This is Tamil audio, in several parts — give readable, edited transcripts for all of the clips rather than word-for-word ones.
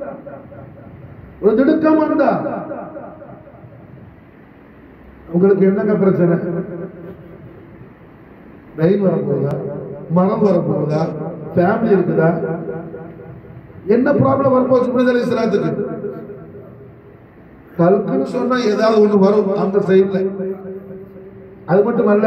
ஒரு திடுக்கம் வந்தா உங்களுக்கு என்னங்க பிரச்சனை? ரயில் வரப்போகுதா, மரம் வரப்போகுதா, ஃபேமிலி இருக்குதா, என்ன ப்ராப்ளம் வரப்போகுது? ஜிப்ரீல் அலைஹிஸ்ஸலாத்துக்கு கல்குன்னு சொன்னா ஏதாவது ஒண்ணு வரும் அந்த சைட்ல. அது மட்டுமல்ல,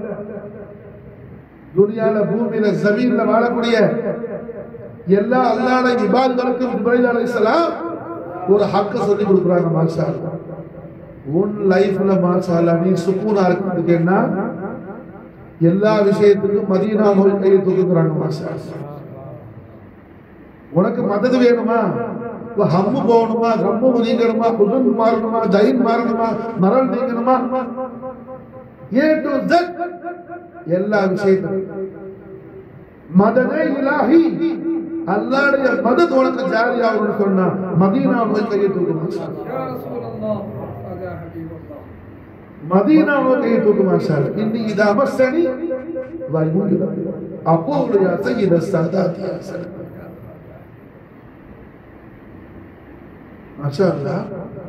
துனியால பூமியில ஜமீன்ல வாழக்கூடிய எல்லா அல்லாஹ்வுடைய இபாதத்துகளுக்கும் ஜிப்ரீல் அலைஹிஸ்ஸலாம் ஒரு ஹக்க சொல்லி கொடுக்குறாங்க. மாஷா அல்லாஹ், உன் லைஃப்ல மாஷா அல்லாஹ் நீ சுக்கூனா இருக்கிறதுக்கு என்ன எல்லா விஷயத்துக்கும் மதீனா நோய் கையை தூக்குறாங்க. மாஷா அல்லாஹ், உனக்கு மதது வேணுமா, ஹம்மு போகணுமா, கம்மு நீங்கணுமா, குசுன் மாறணுமா, ஜயின் மாறணுமா, மரல் நீங்கணுமா, ஏ டு ஜெட் எல்லா விஷயத்துக்கும் மதனே இலாஹி அல்லாஹ்வுடைய மதத் உனக்கு ஜாரி ஆகும்னு சொன்னா மதீனா நோய் கையை தூக்குமா. மதீனா நோய் கையை தூக்குமா. இன்னி இதா மஸ்ஸனி வல்முன் அகூலு யா சய்யித ஸாதாத் யா சலாம். மாஷா அல்லாஹ்,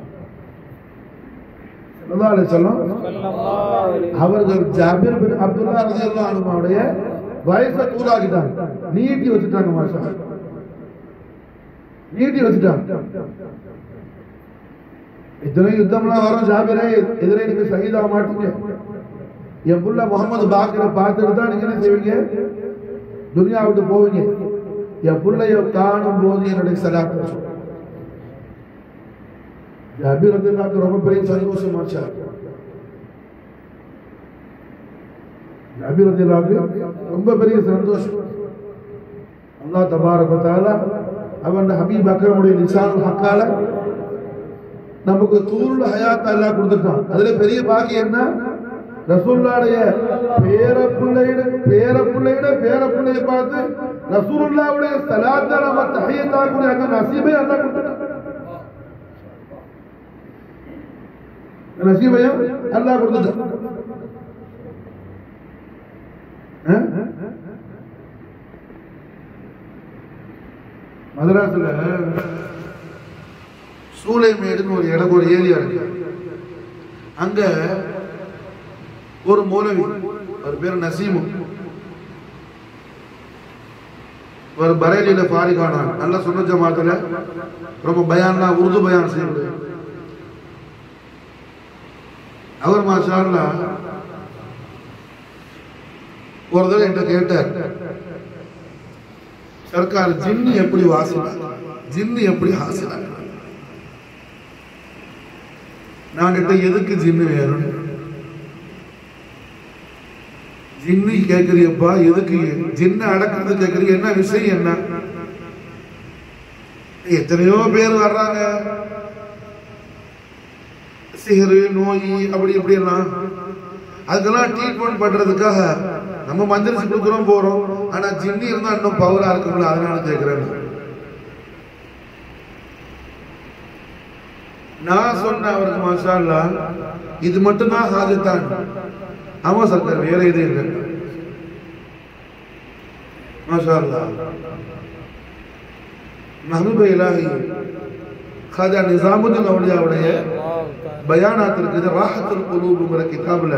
ஸல்லல்லாஹு அலைஹி வஸல்லம் அவர்கள் ஜாபிர் பின் அப்துல்லாஹ் ரலியல்லாஹு அன்ஹுவுடைய வயசை தூளாக்கிட்டாங்க, நீட்டி வச்சுட்டாங்க. மாஷா அல்லாஹ், நீட்டி வச்சுட்டாங்க. இத்தனை யுத்தம்லாம் வரும் ஜாபிரே, எதிரே நீங்க ஷஹீதாக மாட்டீங்க. என் புள்ள முகமது பாக்கரை பார்த்துட்டு தான் நீங்க என்ன செய்வீங்க, துனியா விட்டு போவீங்க. என் புள்ளைய காணும் போது என்னுடைய சலாத்தை ஜாபிர் ரலியல்லாஹு ரொம்ப பெரிய சந்தோஷம். மாஷா அல்லாஹ், ஜாபிர் ரலியல்லாஹு ரொம்ப பெரிய சந்தோஷம். அல்லாஹ் தபாரக வ தஆலா அவன் ஹபீப் அக்ரமுடைய லிசானுல் ஹக்கால நமக்கு தூருல் ஹயாத் அல்லாஹ் கொடுத்துட்டான். அதுல பெரிய பாக்கியம் என்ன, ரசூலுல்லாஹ்வுடைய பேரப்புள்ளையை பார்த்து ரசூலுல்லாஹ்வுடைய ஸலாத்த நம்ம தஹியத்தா கூட அந்த நசீபை அல்லாஹ் கொடுத்துட்டான். நசீபை அல்லாஹ் கொடுத்துட்டான். மதராஸ்ல சூளைமேடுன்னு ஒரு இடம், ஒரு ஏரியா இருக்கு. அங்க ஒரு மௌலவி, அவர் பேர் நசீமு, ஒரு பரேலியில ஃபாரிகான நல்ல சுன்னத் ஜமாத்துல ரொம்ப பயான்லாம் உருது பயான் செய்யுது. அவர் மாஷா அல்லாஹ் ஒரு தடவை என்கிட்ட கேட்டார், சர்க்கார் ஜின்னு எப்படி வாசினாங்க, ஜின்னு எப்படி ஹாசினாங்க. நான் கிட்ட எதுக்கு ஜின்னு வேணும், ஜின்னு கேட்கறியப்பா, எதுக்கு ஜின்னு அடக்கிறது கேட்கறீங்க, என்ன விஷயம் என்ன? எத்தனையோ பேர் வர்றாங்க, சிஹரு நோய் அப்படி இப்படி எல்லாம், அதுக்கெல்லாம் ட்ரீட்மெண்ட் பண்றதுக்காக நம்ம மந்திரிச்சு கொடுக்குறோம் போறோம். ஆனா ஜின்னு இருந்தா இன்னும் பவரா இருக்கும்ல, அதனால கேட்கிறேன். நான் சொன்ன அவருக்கு மாஷா அல்லாஹ் இது மட்டும்தான் ஹாஜத்தான். ஆமா சர்க்கார், வேற எதுவும் இல்லை. மாஷா அல்லாஹ் மஹ்பூப் இலாஹி காஜா நிசாமுதீன் அவுலியாவுடைய பயானாத் இருக்குது. ராஹத்துல் குலூப்ங்கிற கிதாபுல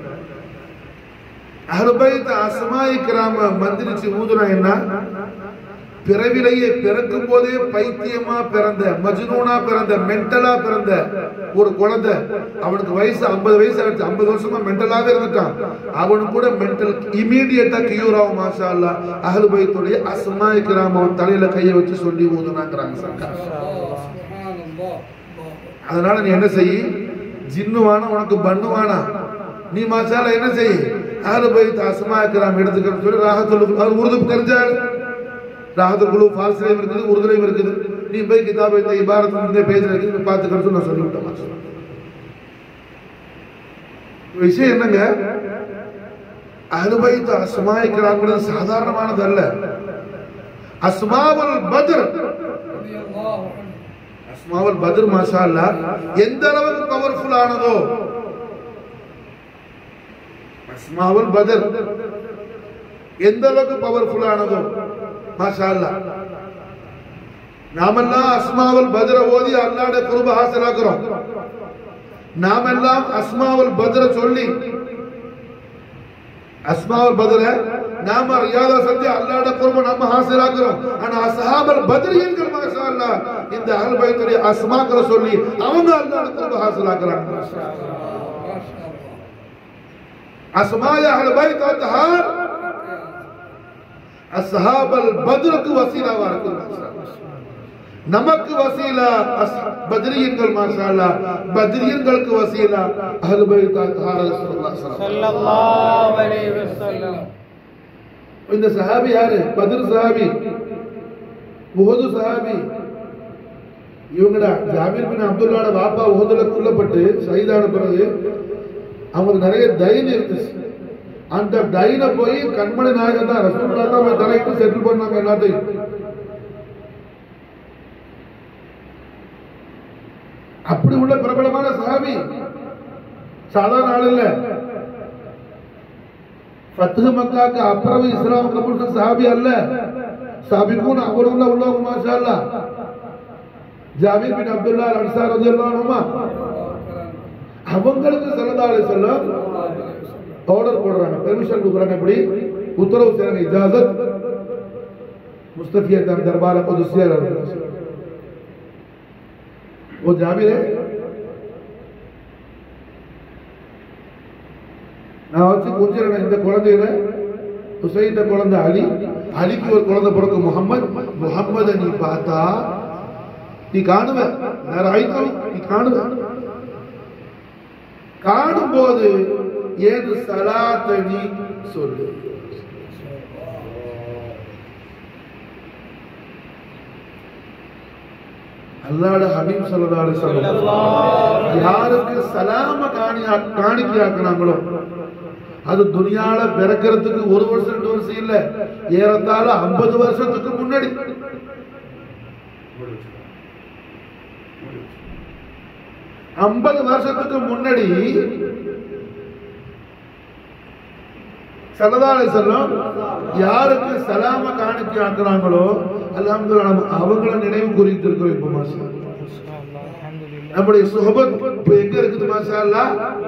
அஹ்லுல் பைத் அஸ்மாஇ கிராம மந்திரிச்சு ஊதுனா என்ன, பிறவிலேயே பிறக்கும் போதே பைத்தியமா பிறந்த, மஜ்னூனா பிறந்த, மென்டலா பிறந்த ஒரு குழந்தை, அவனுக்கு வயசு 50 வயசு ஆயிடுச்சு, 50 வருஷமா மென்டலாவே இருந்துட்டான், அவனுக்கு கூட மென்டல் இமீடியட்டா கியூர் ஆகும். மாஷா அல்லாஹ், அஹ்லுல் பைத்துடைய அஸ்மாஇ கிராம தலையில கையை வச்சு சொல்லி ஊதுனாங்கறாங்க. அதனால நீ என்ன செய், ஜின்னுவானா உனக்கு பண்ணுவானா, நீ மாஷா அல்லாஹ் என்ன செய், அஹ்லுல் பைத் அஸ்மாஇ கிராம் எடுத்துக்கன்னு சொல்லி ராஹத்துல் குலூப், உருது தெரிஞ்சாரு, ராஹத்துல் குலூப் ஃபார்சிலையும் இருக்குது, உருதுலையும் இருக்குது. நீ போய் கிதாபை இந்த இபாரத் இந்த பேஜ்ல இருக்கு, பார்த்துக்கன்னு நான் சொல்லிவிட்டேன். விஷயம் என்னங்க, அஹ்லுல் பைத் அஸ்மாஇ கிராம்ங்கிறது சாதாரணமானது அல்ல. அஸ்மாவுல் பத்ர், அஸ்மாவுல் பத்ர் மாஷா அல்லாஹ் எந்த அளவுக்கு பவர்ஃபுல் ஆனதோ, அஸ்மாவுல் பத்ர் எந்த அளவுக்கு பவர்ஃபுல் ஆனதோ மாஷா அல்லாஹ். நாமெல்லாம் அஸ்மாவுல் பத்ர ஓதி அல்லாஹ்வுடைய குர்ப ஹாசிலாக்குறோம். நாமெல்லாம் அஸ்மாவுல் பத்ர சொல்லி அஸ்மாவுல் பத்ர நாம ரியாதா செஞ்சு அல்லாஹ்வுடைய குர்ப நாம ஹாசிலாக்குறோம். ஆனா அஸ்ஹாபுல் பத்ரியன்கள் மாஷா அல்லாஹ் இந்த அஹ்ல் பைத்துடைய அஸ்மாக்களை சொல்லி அவங்க அல்லாஹ்வுடைய குர்ப ஹாசிலாக்குறாங்க. அஸ்மாய அஹ்ல் பைத் அத்ஹார் அஸ்ஹாபுல் பத்ருக்கு வசீலாவா இருக்கு. நமக்கு வசீலா பத்ரியன்கள் மாஷா அல்லாஹ், பத்ரியன்களுக்கு வசீலா அஹ்ல் பைத் அத்ஹார் ரசூலுல்லாஹ் ஸல்லல்லாஹு அலைஹி வஸல்லம். இந்த சஹாபி யாரு? பத்ர் சஹாபி, உஹது சஹாபி. இவங்கடா ஜாபிர் பின் அப்துல்லாஹோட வாப்பா உஹதுல கொல்லப்பட்டு ஷஹீதான பிறகு அவங்களுக்கு நிறைய தைன் இருந்துச்சு. அந்த தைனை போய் கண்மணி நாயகம் தான் ரசூலுல்லாஹ் தான் தலைக்கு செட்டில் பண்ணாங்க எல்லாத்தையும். அப்படி உள்ள பிரபலமான சஹாபி, சாதாரண ஆள் இல்ல. ஃபத்ஹ் மக்காக்கு அப்புறம் இஸ்லாம் கபூல் செய்த சஹாபி அல்ல, சாபிகூன் அவருள்ள உள்ளவங்க மாஷா அல்லாஹ். ஜாபிர் பின் அப்துல்லா அன்சாரி ரலியல்லாஹு அன்ஹு அவங்களுக்கு ஸல்லல்லாஹு அலைஹி வஸல்லம் ஆர்டர் போடுறாங்க, பெர்மிஷன் கொடுக்குறாங்க. இப்படி உத்தரவு செய்றாங்க, இஜாசத் मुस्तफिया दरबार कुदसिया वो जाबिर है நான் வச்சு கொஞ்சம் இந்த குழந்தையில ஹுசைன் குழந்தை அலி, அலிக்கு ஒரு குழந்தை பிறகு முஹம்மதை நீ பார்த்தா நீ காணுவ, நீ காணுவ. காணும் போது ஏது சலாத்தை நீ சொல்லு. அல்லாஹ்வுடைய ஹபீப் ஸல்லல்லாஹு அலைஹி வஸல்லம் யாருக்கு சலாம காணிக்கையாக்குறாங்களோ அது துனியால பிறக்கிறதுக்கு 1 வருஷம் 2 வருஷம் இல்ல, ஏறத்தாழ 50 வருஷத்துக்கு முன்னாடி. 50 வருஷத்துக்கு முன்னாடி ஸல்லல்லாஹு அலைஹி வஸல்லம் யாருக்கு சலாம காணிக்கையாக்குறாங்களோ அல்ஹம்துலில்லாஹ் அவங்கள நினைவு குறித்து இருக்கிறோம். இப்ப மாஷா அல்லாஹ் நம்முடைய சுஹபத் இப்ப எங்க இருக்குது மாஷா அல்லாஹ்.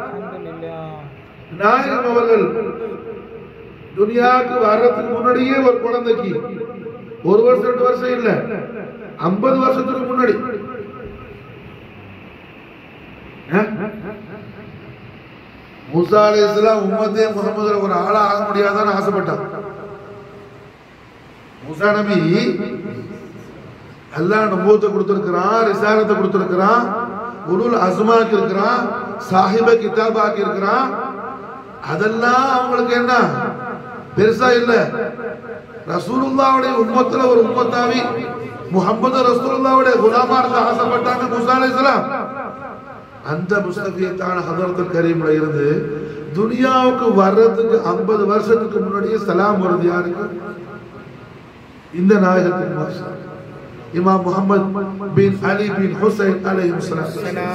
நாயகம் அவர்கள் துனியாவுக்கு வர்றதுக்கு முன்னாடியே ஒரு குழந்தைக்கு 1 வருஷம் 2 வருஷம் இல்ல, 50 வருஷத்துக்கு முன்னாடி மூசா அலைஹிஸ்ஸலாம் உம்மத்தே முஹம்மதுல ஒரு ஆளா ஆக முடியாதான்னு ஆசைப்பட்டான். மூசா நபி அல்லாஹ் நபுவத்தை கொடுத்திருக்கிறான், ரிசாலத்தை கொடுத்திருக்கிறான், உலுல் அஸ்மாக்கு இருக்கிறான், சாஹிப கிதாபாக்கு இருக்கிறான். அதெல்லாம் அவங்களுக்கு என்ன பெருசா இல்ல. ரசூலுல்லாஹ்வுடைய உம்மத்துல ஒரு உம்மத்தாவி முஹம்மது ரசூலுல்லாஹ்வுடைய குலாமா இருக்க ஆசைப்பட்டாங்க மூசா அலைஹிஸ்ஸலாம். அந்த முஸ்தபியத்தான ஹதரத்துல் கரீம்ல இருந்து துனியாவுக்கு வர்றதுக்கு 50 வருஷத்துக்கு முன்னாடியே சலாம் வருது யாருக்கு? இந்த நாயகத்தின் மாஷா இமாம் முஹம்மது பின் அலி பின் ஹுசைன் அலைஹிஸ்ஸலாம்.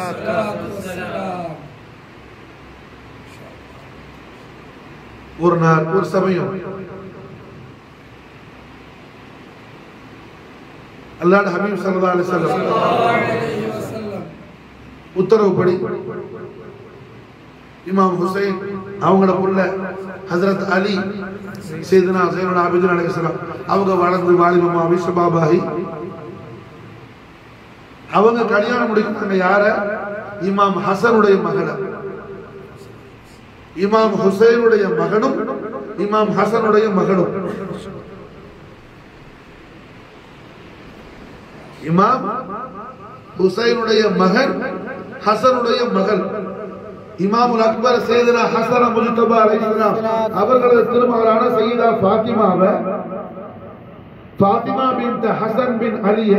ஒரு நாள் ஒரு சமயம் அல்லாஹ்வுடைய ஹபீப் ஸல்லல்லாஹு அலைஹி வஸல்லம் உத்தரவுப்படி இமாம் ஹுசைன் அவங்களோட புள்ள ஹஜ்ரத் அலி சையதுனா ஸைனுல் ஆபிதீன் அலைஹிஸ்ஸலாம் அவங்க வளர்ந்து வாலிபமாகி ஷபாபாகி அவங்க கல்யாணம் முடிக்கிறாங்க. யார? இமாம் ஹசனுடைய மகளை. இமாம் ஹுசைனுடைய மகனும் இமாம் ஹசனுடைய மகனும். இமாம் ஹுசைனுடைய மகன் ஹசனுடைய மகள் இமாமுல் அக்பர் சையதுனா ஹசன் முஜ்தபா அலைஹிஸ்ஸலாம் அவர்களது திருமகளான சையதா ஃபாத்திமாவை ஃபாத்திமா பின்த் ஹசன் பின் அலிய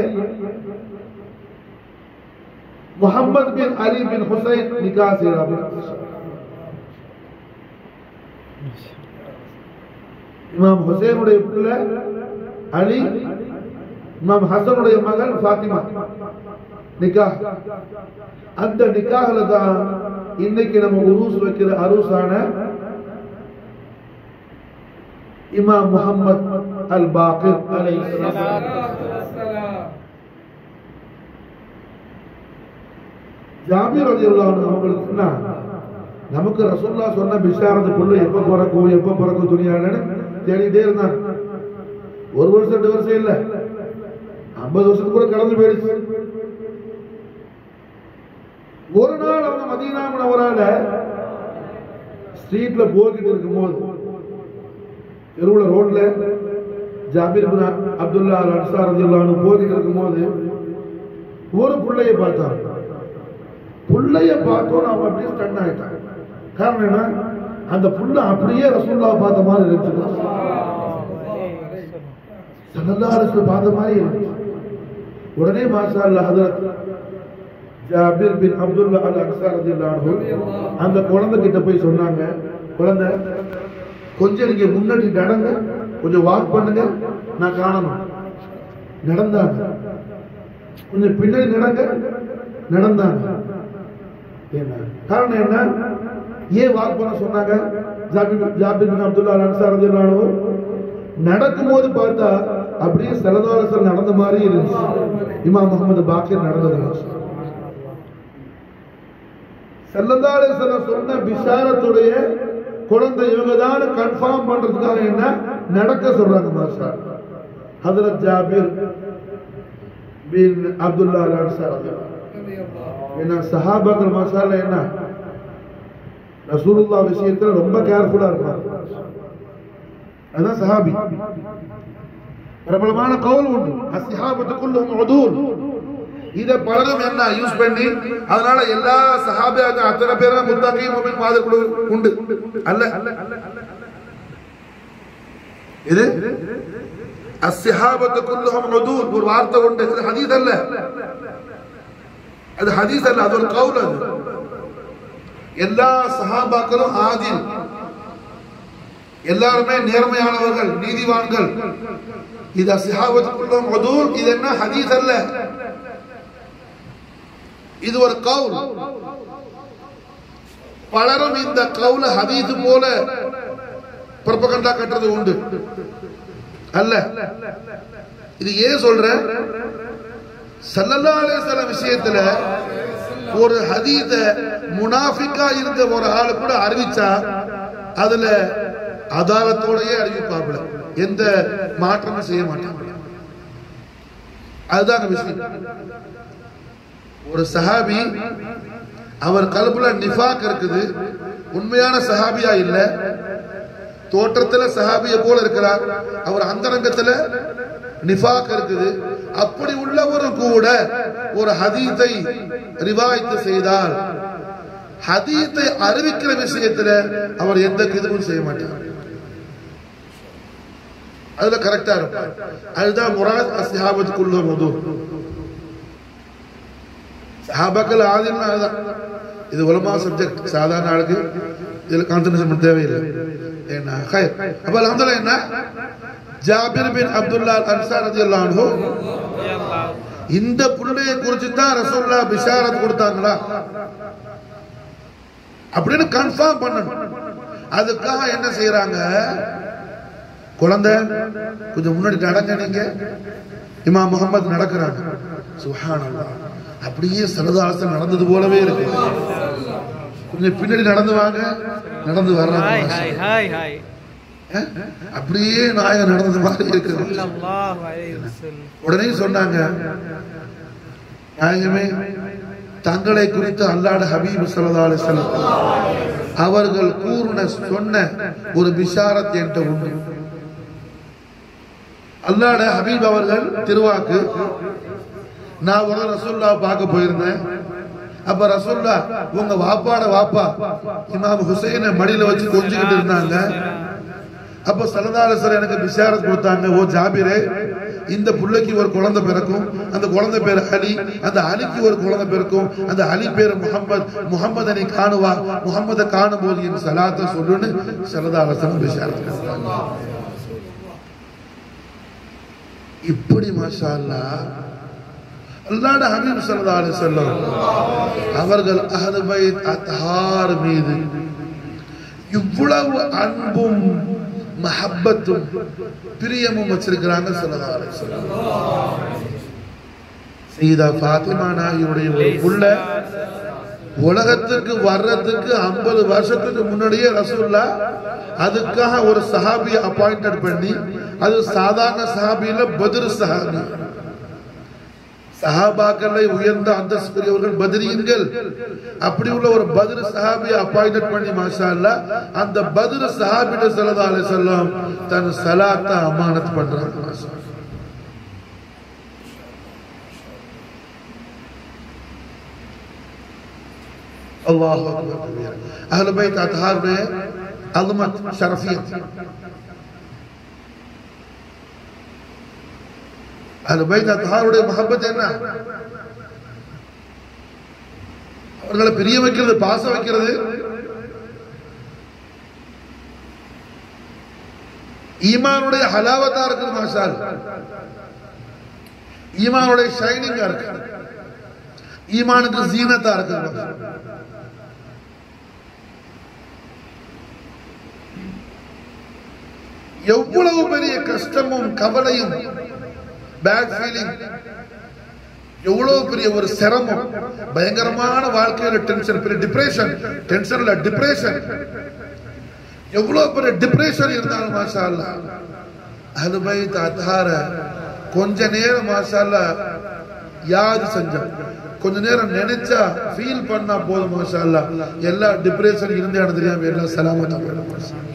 முஹம்மது பின் அலி பின் ஹுசைன் நிக்காஹ் செய்றாங்க. இமாம் ஹுசைனுடைய பிள்ளை அலி, இமாம் ஹசனுடைய மகள் ஃபாத்திமா நிக்காஹ். அந்த நிக்காஹ்ல தான் இன்னைக்கு நம்ம உருஸ் வைக்கிற அரூசான இமாம் முஹம்மது அல் பாக்கிர் அலைஹிஸ்ஸலாம் ஜாபீர் ரலியல்லாஹு அன்ஹு அவங்களுக்கு என்ன, நமக்கு ரசூலுல்லாஹ் சொன்ன பிஷாரத் புள்ள எப்ப பிறக்கும் துனியான்னு தேடிட்டே இருந்தாங்க. ஒரு வருஷம் 2 வருஷம் இல்ல, 50 வருஷத்துக்கு கூட கடந்து போயிடுச்சு. ஒரு நாள் அவங்க மதீனா முனவரால ஸ்ட்ரீட்ல போய்கிட்டு இருக்கும்போது, தெருவுல ரோட்ல ஜாபீர் பின் அப்துல்லா அல் அன்சாரி ரலியல்லாஹு அன்ஹு போய்கிட்டு இருக்கும்போது ஒரு புள்ளைய பார்த்தாங்க. புள்ளைய பார்த்தோன்னு அவங்க அப்படியே ஸ்டன் ஆயிட்டாங்க. காரணம் என்ன, அந்த புள்ள அப்படியே ரசூலுல்லாஹ் பார்த்த மாதிரி இருந்துச்சு, ஸல்லல்லாஹு அலைஹி வஸல்லம் பார்த்த மாதிரி இருந்துச்சு. உடனே மாஷா அல்லாஹ் ஹஜ்ரத் ஜாபீர் பின் அப்துல்லா அல் அன்சாரி ரலியல்லாஹு அன்ஹு அந்த குழந்தை கிட்ட போய் சொன்னாங்க, குழந்தை கொஞ்சம் நீங்க முன்னாடி நடங்க, கொஞ்சம் வாக் பண்ணுங்க, நான் காணணும். நடந்தாங்க. கொஞ்சம் பின்னாடி நடந்தாங்க. காரணம் என்ன, ஏன் வாக் பண்ண சொன்னாங்க? ஜாபீர் பின் அப்துல்லா அல் அன்சாரி ரலியல்லாஹு அன்ஹு நடக்கும்போது பார்த்தா அப்படியே ஸல்லல்லாஹு அலைஹி வஸல்லம் நடந்த மாதிரி இருந்துச்சு. இமாம் முஹம்மது பாக்கிர் நடந்தது. ஸல்லல்லாஹு அலைஹி வஸல்லம் சொன்ன பிஷாரத்துடைய குழந்தை இவங்க தான் கன்ஃபார்ம் பண்றதுக்காக என்ன நடக்க சொல்றாங்க. மாஷா அல்லாஹ். ஹஜ்ரத் ஜாபீர் பின் அப்துல்லா அல் அன்சாரி என்ன சஹாபாக்கள் மாஷா அல்லாஹ் என்ன ரசூலுல்லாஹ் விஷயத்துல ரொம்ப கேர்ஃபுல்லா இருப்பாங்க. அதான் சஹாபி. பிரபலமான கவுல் உண்டு, அஸ்ஹாபத்து குல்லுஹும் உதூல். இத பலரும் என்ன யூஸ் பண்ணி, அதனால எல்லா சஹாபியாக அத்தனை பேரும் முத்தகீ முஃமின் மாதிரி உண்டு அல்ல. இது அஸ்ஹாபத்து குல்லுஹும் உதூல் ஒரு வார்த்தை உண்டு, இது ஹதீஸ் அல்ல. அது ஹதீஸ் அல்ல, அது ஒரு கவுல். அது எல்லா சஹாபாக்களும் ஆதில், எல்லாருமே நேர்மையானவர்கள், நீதிவான்கள். இது அஸ்ஹாபத்து குல்லுஹும் உதூல், இது என்ன ஹதீஸ் அல்ல, இது ஒரு கவுல். பலரும் இந்த கவுல ஹதீஸ் போல புரொபகண்டா கட்டுறது உண்டு அல்ல. இது ஏன் சொல்ற, ஸல்லல்லாஹு அலைஹி வஸல்லம் விஷயத்துல ஒரு ஹதீஸ முனாஃபிகா இருந்த ஒரு ஆளு கூட அறிவிச்சா அதுல அதாலத்தோடயே அறிவிப்பாப்ல, எந்த மாற்றமும் செய்ய மாட்டாங்க. அதுதான் விஷயம். ஒரு சஹாபி அவர் கல்புல நிஃபாக் இருக்குது, உண்மையான சஹாபியா இல்ல, தோற்றத்துல சஹாபிய போல இருக்கிறார், அவர் அந்தரங்கத்துல நிஃபாக் இருக்குது. அப்படி உள்ளவரும் கூட ஒரு ஹதீஸை ரிவாயத்து செய்தால் ஹதீஸை அறிவிக்கிற விஷயத்துல அவர் எந்த கிதுவும் செய்ய மாட்டார், அதுல கரெக்டா இருப்பார். அதுதான் முராத் அஸ்ஹாபத்து குல்லுஹும் உதூல். சஹாபாக்கள் ஆதில்னா அதுதான். இது உலமா சப்ஜெக்ட், சாதாரண ஆளுக்கு இதுல கான்சன்ட்ரேஷன் பண்ண தேவையில்லை. என்ன ஹைர். அப்ப அல்ஹம்துலில்லாஹ் என்ன ஜாபீர் பின் அப்துல்லா அல் அன்சாரி ரலியல்லாஹு அன்ஹு இந்த புள்ளையை குறித்து தான் ரசூலுல்லாஹ் பிஷாரத் கொடுத்தாங்களா அப்படின்னு கன்ஃபார்ம் பண்ணணும். அதுக்காக என்ன செய்யறாங்க, குழந்தை கொஞ்சம் முன்னாடி நடங்க, நீங்க இமாம் முஹம்மது நடக்கிறாங்க. சுப்ஹானல்லாஹ், அப்படியே ஸல்லல்லாஹு அலைஹி வஸல்லம் நடந்தது போலவே இருக்கு. கொஞ்சம் பின்னாடி நடந்து வாங்க, நடந்து வர்றாங்க, அப்படியே நாயகம் நடந்தது மாதிரி இருக்கு. உடனே சொன்னாங்க, நாயகமே தங்களை குறித்து அல்லாஹ்வுடைய ஹபீப் ஸல்லல்லாஹு அலைஹி வஸல்லம் அவர்கள் சொன்ன ஒரு பிஷாரத் என்கிட்ட உண்டு. அல்லாஹ்வுடைய ஹபீப் அவர்கள் திருவாக்கு, நான் ஒரு ரசூலுல்லாஹ் பார்க்க போயிருந்தேன். அப்ப ரசூலுல்லாஹ் உங்க வாப்பாட வாப்பா இமாம் ஹுசைனை மடியில வச்சு கொஞ்சிக்கிட்டு இருந்தாங்க. அப்ப ஸல்லல்லாஹு அலைஹி வஸல்லம் எனக்கு பிஷாரத் கொடுத்தாங்க, ஓ ஜாபீரே, இந்த புள்ளைக்கு ஒரு குழந்தை பிறக்கும், அந்த குழந்தை பேர் அலி, அந்த அலிக்கு ஒரு குழந்தை பிறக்கும், அந்த அலி பேர் முஹம்மது, முஹம்மதை நீ காணுவா, முஹம்மதை காணும் போது என் சலாத்தை சொல்லுன்னு ஸல்லல்லாஹு அலைஹி வஸல்லம் பிஷாரத் கொடுத்தாங்க. இப்படி மாஷா அல்லாஹ் அல்லாஹ்வுடைய ஹபீப் ஸல்லல்லாஹு அலைஹி வஸல்லம் அவர்கள் அஹ்லு பைத் அத்ஹார் மீது இவ்வளவு அன்பும் மஹப்பத்தும் பிரியமும் வச்சிருக்கிறாங்க ஸல்லல்லாஹு அலைஹி வஸல்லம். சையதா ஃபாத்திமா நாயினுடைய ஒரு புள்ள உலகத்துக்கு வர்றதுக்கு 50 வருஷத்துக்கு முன்னாடியே ரசூலுல்லாஹ் அதுக்காக ஒரு சஹாபியை அப்பாயிண்டட் பண்ணி, அது சாதாரண சஹாபியில பத்ர் சஹாபி, சஹாபாக்களை உயர்ந்த அந்தஸ்துரியவர்கள் பத்ரீன்கள், அப்படி உள்ள ஒரு பத்ர் சஹாபியை அப்பாயிண்டட் பண்ணி மாஷா அல்லாஹ் அந்த பத்ர் சஹாபிட்ட ஸல்லல்லாஹு அலைஹி வஸல்லம் தன் ஸலாத்தை அமானத் பண்றாங்க. மாஷா अल्लाहु अकबर। अहले बैत अतहार में अज़मत शरफियत, अहले बैत अतहारुடைய முஹப்பத் என்ன? அவர்களை பிரிய வைக்கிறது, பாசம் வைக்கிறது, ஈமானுடைய ஹலாவத்தா இருக்குது. மாஷா அல்லாஹ் ஈமானுடைய ஷைனிங்கா இருக்கு, ஈமானுக்கு ஜீனத்தா இருக்குது. எவ்வளவு பெரிய கஷ்டமும் கவலையும் பேட் ஃபீலிங், எவ்வளவு பெரிய ஒரு சிரமம், பயங்கரமான வாழ்க்கையில டென்ஷன், பெரிய டிப்ரெஷன், டென்ஷன்ல டிப்ரெஷன், எவ்வளவு பெரிய டிப்ரெஷன் இருந்தாலும் மாஷா அல்லாஹ் அஹ்லே பைத் அத்ஹார கொஞ்ச நேரம் மாஷா அல்லாஹ் யாத் செஞ்சா, கொஞ்ச நேரம் நினைச்சா ஃபீல் பண்ணா போதும் மாஷா அல்லாஹ் எல்லா டிப்ரெஷன் இருந்தே தெரியாம எல்லா சலாமத்தா போயிடும். மாஷா அல்லாஹ்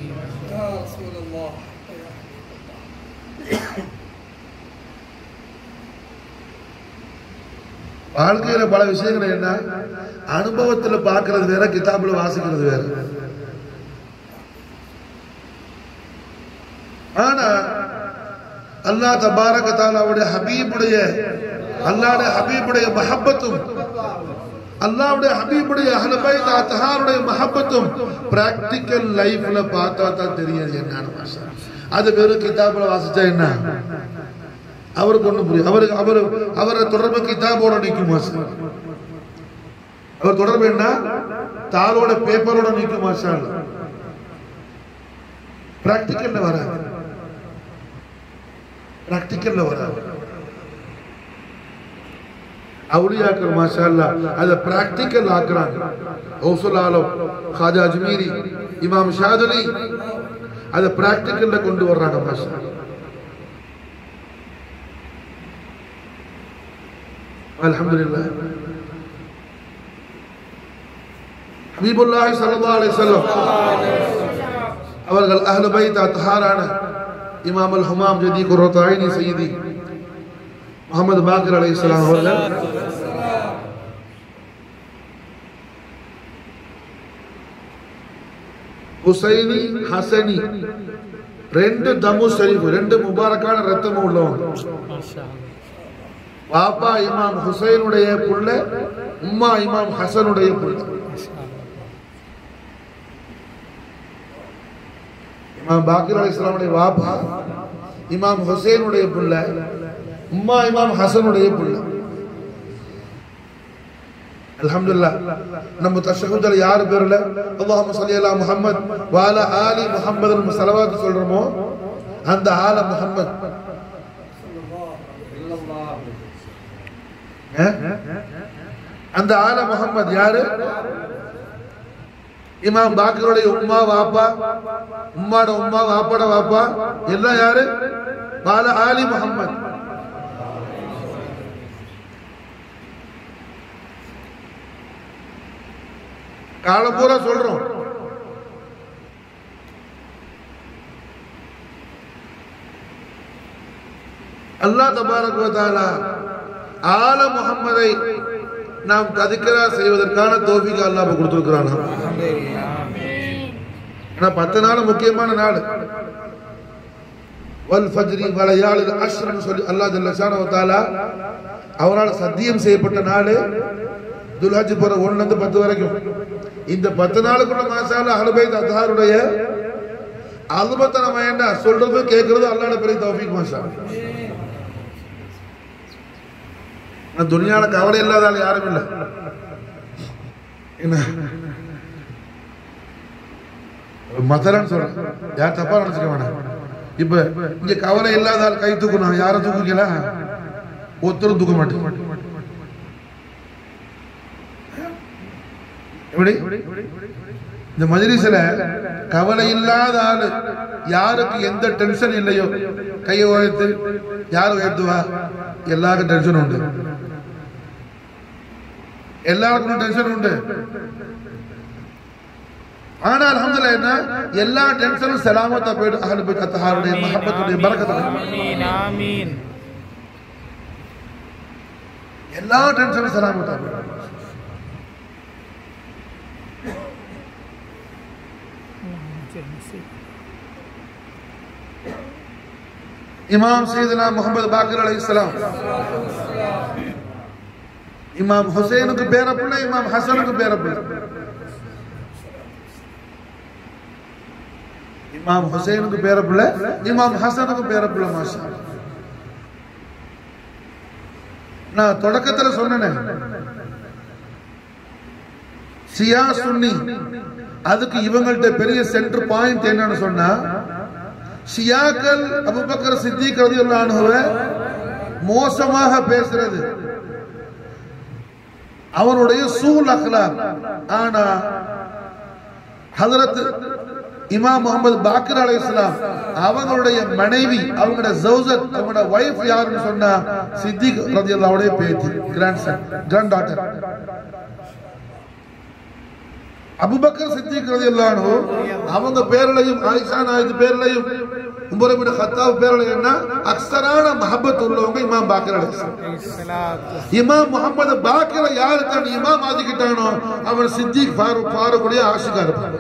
வாழ்க்கையில பல விஷயங்கள் என்ன, அனுபவத்துல பார்க்கிறது வேற, கிதாபுல வாசிக்கிறது வேற. ஆனா அல்லாஹ் தபாரக தஆலாவுடைய ஹபீபுடைய, அல்லாஹ்வுடைய ஹபீபுடைய மஹப்பத்தும், அல்லாஹ்வுடைய ஹபீபுடைய அஹ்லே பைத் அத்ஹாருடைய மஹப்பத்தும் பிராக்டிகல் லைஃப்ல பார்த்தா தான் தெரியும் என்னன்னு. மாஷா அது வெறும் கிதாபுல வாசிச்சா என்ன, அவருக்கு ஒண்ணு புரியும். அவரை தொடர்பு கிதாபோட நிற்கும். மாஷா அவர் தொடர்பு என்ன, தாளோட பேப்பரோட நிற்கும். மாஷா பிராக்டிக்கல்ல வர, பிராக்டிக்கல்ல வர அவுலியாக்கள் மாஷா அல்லாஹ் அத பிராக்டிக்கல் ஆக்குறாங்க. கௌசுல் ஆலம், காஜா அஜ்மீரி, இமாம் ஷாதுலி அத பிராக்டிக்கல்ல கொண்டு வர்றாங்க. மாஷா அல்ஹம்துலில்லாஹ். ஹபீபுல்லாஹி ஸல்லல்லாஹு அலைஹி வஸல்லம் அவர்கள் அஹ்லே பைத் அத்ஹாரான இமாம் அல் ஹமாம் ஜதி குர்ரத்து ஐனி சய்யிதி முஹம்மது பாக்கிர் அலைஹிஸ்ஸலாம் அவர்கள் ஹுசைனி ஹசனி ரெண்டு தமு ஷரீஃப், ரெண்டு முபாரக்கான ரத்தமும் உள்ளவங்க. பாப்பா இமாம் ஹுசைனுடைய புள்ள, உம்மா இமாம் ஹசனுடைய புள்ள. இமாம் பாக்கிர் அலைஹிஸ்ஸலாமுடைய பாப்பா இமாம் ஹுசைனுடைய புள்ள, உம்மா இமாம் ஹசனுடைய புள்ள. அல்ஹம்துலில்லாஹ். நம்ம தஷஹுதுல யார் பேர்ல அல்லாஹும்ம ஸல்லி அலா முஹம்மத் வ அலா ஆலி முஹம்மதுன்னு ஸலவாத் சொல்றோமோ அந்த ஆல முஹம்மத், அந்த ஆல முஹம்மத் யாரு? இமாம் பாக்கிரோடைய உம்மா வாப்பா, உம்மாட உம்மா வாப்பாட வாப்பா எல்லாம் யாரு? வால ஆலி முஹம்மத். காலம் பூரா சொல்றோம். அல்லாஹ் தபாரக் வ தஆலா ஆல முஹம்மதை நாம் ததிக்கரா செய்வதற்கான தௌஃபீக் அல்லாஹ் கொடுத்திருக்கிறான். ஆனா 10 நாள் முக்கியமான நாள். வல் ஃபஜ்ரி வ லயாலில் அஷ்ர்னு சொல்லி அல்லாஹ் ஜல்ல ஷானஹு வ தஆலா அவரால் சத்தியம் செய்யப்பட்ட நாள் துல்ஹஜ் பிற 1 ல இருந்து 10 வரைக்கும். இந்த 10 நாளுக்குள்ள மாஷா அல்லாஹ் அஹ்லே பைத் அத்ஹாருடைய அல்பத்த நம்ம என்ன சொல்றது கேக்குறது அல்லாஹ்வுடைய பெரிய தௌஃபீக். மாஷா அல்லாஹ் துனியால கவலை இல்லாத ஆள் யாரும் இல்ல. என்ன மதரன் சொல்றேன், யார் தப்பா நினைச்சுக்க வேணாம். இப்ப இங்க கவலை இல்லாத ஆள் கை தூக்கணும், யாரும் தூக்கல, ஒருத்தரும் தூக்க மாட்டேன். எப்படி இந்த மஜ்லிஸ்ல கவலை இல்லாத ஆளு, யாருக்கு எந்த டென்ஷன் இல்லையோ கையை உயர்த்து. யார் உயர்த்துவா? எல்லாருக்கும் டென்ஷன் உண்டு, எல்லாருக்கும் டென்ஷன் உண்டு. ஆனா அல்ஹம்துலில்லாஹ் என்ன எல்லா டென்ஷனும் சலாமத்தா போயிடும். அஹ்லுல் பைத் அத்ஹாருடைய மஹப்பத்துடைய பரக்கத். ஆமீன் ஆமீன். எல்லா டென்ஷனும் சலாமத்தா போயிடும். இமாம் சையதுனா முஹம்மது பாக்கிர் அலைஹிஸ்ஸலாம், இமாம் ஹுசைனுக்கு பேரப்பிள்ளை, இமாம் ஹசனுக்கு பேரப்பிள்ளை. இமாம் ஹுசைனுக்கு பேரப்பிள்ளை, இமாம் ஹசனுக்கு பேரப்பிள்ளை. மாஷா அல்லாஹ். நான் தொடக்கத்துல சொன்னேன் ஷியா சுன்னி, அதுக்கு இவங்கள்ட்ட பெரிய சென்டர் பாயிண்ட் என்னன்னு சொன்னா, ஷியாக்கள் அபூபக்கர் சித்திக் ரலியல்லாஹு அன்ஹுவை மோசமாக பேசுறது அவருடைய சூல் அக்லாக். ஆனா ஹஜ்ரத் இமாம் முஹம்மது பாக்கிர் அலைஹிஸ்ஸலாம் அவங்களுடைய மனைவி, அவங்களோட ஜௌஜத், அவங்களோட வைஃப் யாருன்னு சொன்னா சித்திக் ரலியல்லாஹு அன்ஹுடைய பேத்தி, கிராண்ட் டாட்டர். அபூபக்கர் சித்திக் ரலியல்லாஹு அன்ஹு அவங்க பேர்லயும், ஆயிஷா நாயகி பேர்லயும், உமர் இப்னு கத்தாப் பேர்லயும் என்ன அக்ஸரான மஹப்பத் உள்ளவங்க இமாம் பாக்கிர் அலைஹிஸ்ஸலாம். இமாம் முஹம்மது பாக்கிர் யாரு தான் இமாம் ஆதிக்கிட்டானோ அவன் சித்திக் ஃபாரூக்குடைய ஆஷிகா இருப்பான்.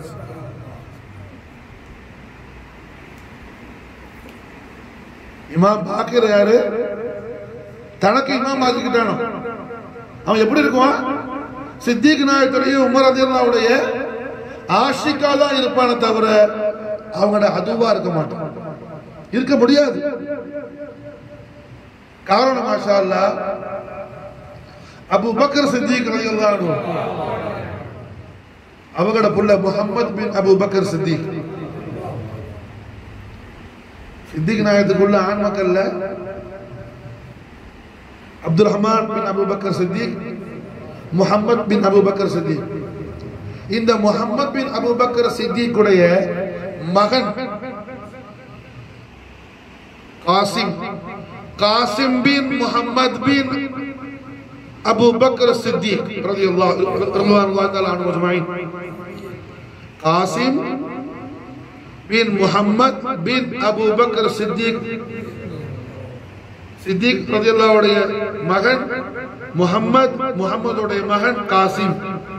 இமாம் பாக்கிர் யாரு? தனக்கு இமாம் ஆதிக்கிட்டானோ அவன் எப்படி இருக்குவான்? சித்திக் நாயகத்துடைய உமர் ரலியல்லாஹு அன்ஹுடைய ஆஷிகா தான் இருப்பானே தவிர அவங்களோட அதுவா இருக்க மாட்டான், இருக்க முடியாது. காரணம் மாஷா அல்லாஹ் அபூபக்கர் சித்திக் ரலியல்லாஹு அன்ஹு அவங்களோட புள்ள Muhammad bin Abu Bakr Siddiq. Siddiq நாயகத்துக்குள்ள ஆண் மக்கள்ல Abdul Rahman bin Abu Bakr Siddiq, Muhammad bin Abu Bakr Siddiq. இந்த முஹம்மது பின் அபூபக்கர் சித்திக் உடைய மகன் Qasim, Qasim bin Muhammad bin Abu Bakr Siddiq ரலியல்லாஹு தஆலா அன்ஹு அஜ்மஈன். Qasim bin Muhammad bin Abu Bakr Siddiq, Siddiq ரலியல்லாஹு உடைய மகன் முஹம்மது, முஹம்மதுடைய மகன் காசிம்.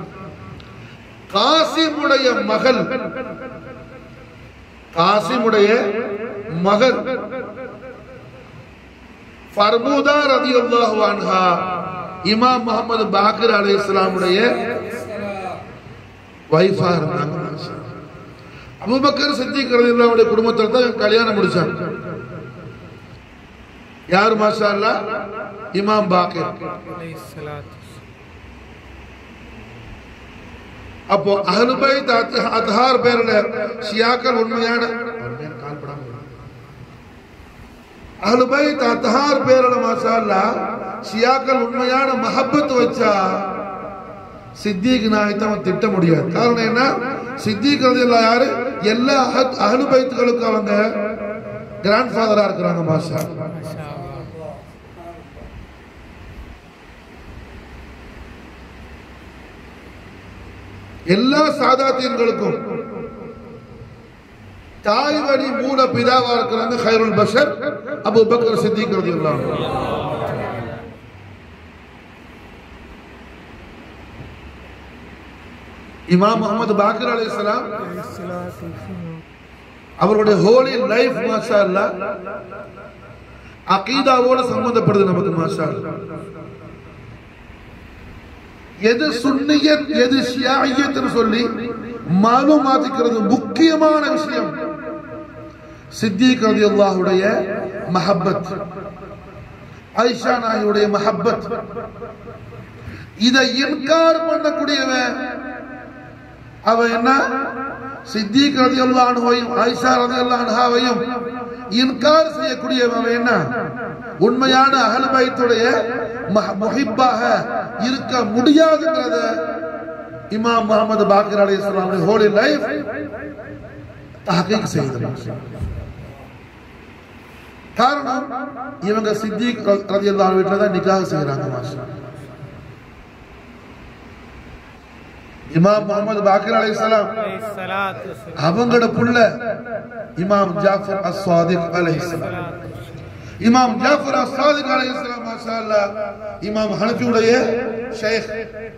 காசிமுடைய மகள், காசிமுடைய மகள் ஃபர்முதா ரலியல்லாஹு அன்ஹா இமாம் முஹம்மது பாக்கிர் அலைஹிஸ்ஸலாம் உடைய வைஃபா இருந்தாங்க. அபூபக்கர் சித்திக் ரலியல்லாஹு அன்ஹு குடும்பத்துல தான் கல்யாணம் முடிச்சாங்க. யார்? மாஷா அல்லாஹ் இமாம் பாக்கிர் அலைஹிஸ்ஸலாத்து. அப்போ அஹ்லுல் பைத் அத்ஹார் பேர்ல ஷியாக்கள் உண்மையான அஹ்லுல் பைத் அத்ஹார் பேர்ல மாஷா அல்லாஹ் ஷியாக்கள் உண்மையான மஹப்பத் வச்சா சித்திக் நாயகத்தை அவன் திட்ட முடியாது. காரணம் என்ன? சித்திக் ரலியல்லாஹு யாரு? எல்லா அஹ்லுல் பைத்துகளுக்கு அவங்க கிராண்ட் ஃபாதரா இருக்கிறாங்க. மாஷா அல்லாஹ். எல்லா சாதாத்தியர்களுக்கும் தாய் வழி மூல பிதாவா இருக்கிறாங்க கைருல் பஷர் அபூபக்கர் சித்திக் ரலியல்லாஹு அன்ஹு. இமாம் முஹம்மது பாக்கிர் அலைஹிஸ்ஸலாம் அவருடைய ஹோலி லைஃப் மாஷா அல்லாஹ் அகீதாவோட சம்பந்தப்படுது நமக்கு. மாஷா அல்லாஹ் எது சுன்னியத் எது ஷியாயியத் சொல்லி மாலூமாத்திக்கிறது முக்கியமான விஷயம். சித்திக் ரலியல்லாஹு உடைய மஹப்பத், ஆயிஷா நாயுடைய மஹப்பத், இதை இன்கார் பண்ணக்கூடியவன் அவன் என்ன? சித்திக் ரலியல்லாஹு அன்ஹுவையும் ஆயிஷா ரலியல்லாஹு அன்ஹாவையும் இன்கார் செய்யக்கூடியவன் என்ன? உண்மையான அஹ்லுல் பைத்துடைய முஹிப்பாக இருக்க முடியாதுங்கறத இமாம் முஹம்மது பாக்கிர் அலைஹிஸ்ஸலாம் ஹோலி லைஃப் தஹ்கீக் செய்து. காரணம் இவங்க சித்திக் ரலியல்லாஹு அன்ஹு வீட்ல தான் நிக்காஹ் செய்றாங்க. மாஷா இமாம் முஹம்மது பாக்கிர் அலைஹிஸ்ஸலாம் அவங்களோட புள்ள இமாம் ஜாஃபர் அஸ்-சாதிக் அலைஹிஸ்ஸலாம். இமாம் ஜாஃபர் அஸ்-சாதிக் அலைஹிஸ்ஸலாம் மாஷா அல்லாஹ் இமாம் ஹனஃபியுடைய ஷேக்.